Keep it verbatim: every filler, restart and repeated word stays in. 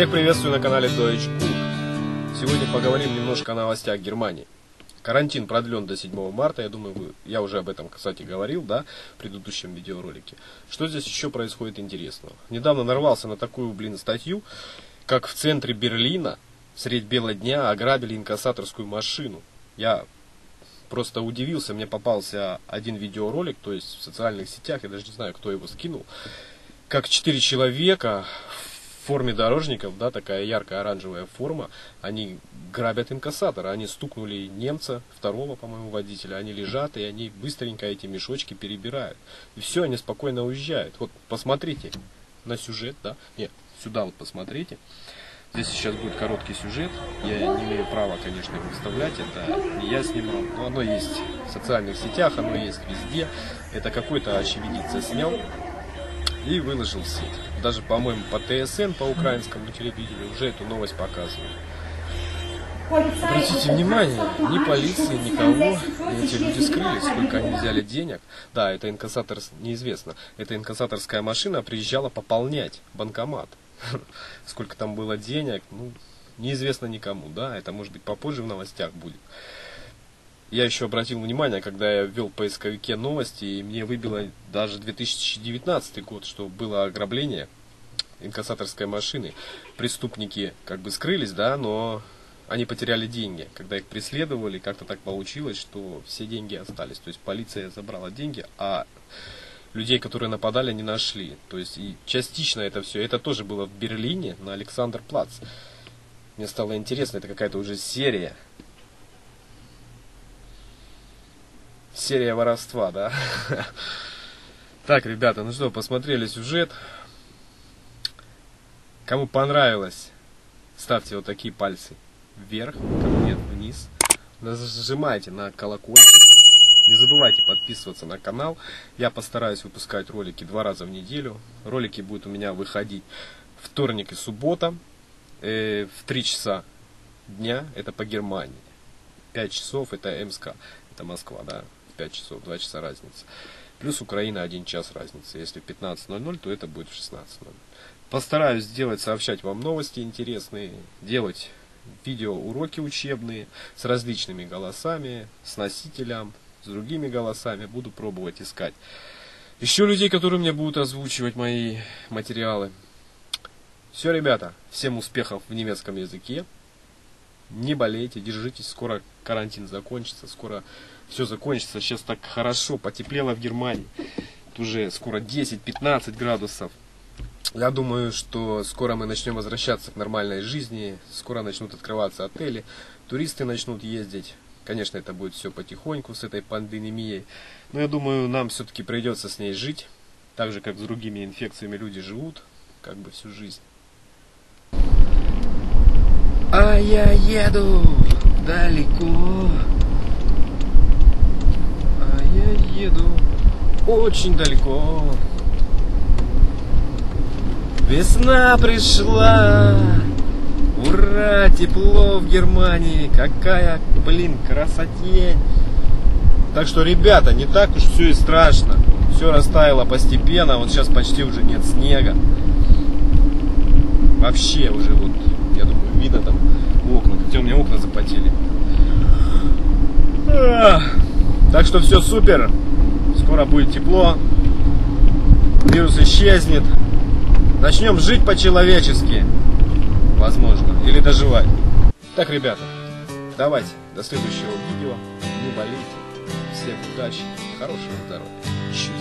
Всех приветствую на канале Deutsch Gut. Сегодня поговорим немножко о новостях Германии. Карантин продлен до седьмого марта, я думаю, вы, я уже об этом, кстати, говорил, да, в предыдущем видеоролике. Что здесь еще происходит интересного? Недавно нарвался на такую, блин, статью, как в центре Берлина средь бела дня ограбили инкассаторскую машину. Я просто удивился, мне попался один видеоролик, то есть в социальных сетях, я даже не знаю, кто его скинул, как четыре человека в форме дорожников, да, такая яркая оранжевая форма, они грабят инкассатора, они стукнули немца, второго, по-моему, водителя, они лежат, и они быстренько эти мешочки перебирают. И все, они спокойно уезжают. Вот посмотрите на сюжет, да, нет, сюда вот посмотрите. Здесь сейчас будет короткий сюжет, я не имею права, конечно, его вставлять, это не я снимал, но оно есть в социальных сетях, оно есть везде. Это какой-то очевидец снял и выложил в сеть. Даже, по-моему, по ТСН, по украинскому телевидению уже эту новость показывают. Обратите внимание, ни полиции, никого, и эти люди скрылись, сколько они взяли денег. Да, это инкассатор, неизвестно, эта инкассаторская машина приезжала пополнять банкомат. Сколько там было денег, ну, неизвестно никому, да, это может быть попозже в новостях будет. Я еще обратил внимание, когда я ввел в поисковике новости, и мне выбило даже две тысячи девятнадцатый год, что было ограбление инкассаторской машины. Преступники как бы скрылись, да, но они потеряли деньги. Когда их преследовали, как-то так получилось, что все деньги остались. То есть полиция забрала деньги, а людей, которые нападали, не нашли. То есть и частично это все, это тоже было в Берлине, на Александр-Плац. Мне стало интересно, это какая-то уже серия. Серия воровства, да? Так, ребята, ну что, посмотрели сюжет. Кому понравилось, ставьте вот такие пальцы вверх, кому нет, вниз. Нажимайте на колокольчик. Не забывайте подписываться на канал. Я постараюсь выпускать ролики два раза в неделю. Ролики будут у меня выходить вторник и суббота э, в три часа дня. Это по Германии. пять часов это МСК. Это Москва, да. пять часов, два часа разница. Плюс Украина один час разница. Если в пятнадцать ноль ноль, то это будет в шестнадцать ноль ноль. Постараюсь сделать, сообщать вам новости интересные, делать видео уроки учебные с различными голосами, с носителем, с другими голосами. Буду пробовать искать еще людей, которые мне будут озвучивать мои материалы. Все, ребята, всем успехов в немецком языке. Не болейте, держитесь, скоро карантин закончится, скоро все закончится. Сейчас так хорошо, потеплело в Германии. Тут уже скоро десять-пятнадцать градусов. Я думаю, что скоро мы начнем возвращаться к нормальной жизни, скоро начнут открываться отели, туристы начнут ездить. Конечно, это будет все потихоньку с этой пандемией, но я думаю, нам все-таки придется с ней жить, так же, как с другими инфекциями люди живут, как бы всю жизнь. А я еду далеко, а я еду очень далеко. Весна пришла, ура, тепло в Германии, какая, блин, красотень. Так что, ребята, не так уж все и страшно, все растаяло постепенно, вот сейчас почти уже нет снега. Вообще уже вот, я думаю, видно там окна, хотя у меня окна запотели. Так что все супер, скоро будет тепло, вирус исчезнет. Начнем жить по-человечески, возможно, или доживать. Так, ребята, давайте, до следующего видео, не болейте, всем удачи, хорошего здоровья, счастья.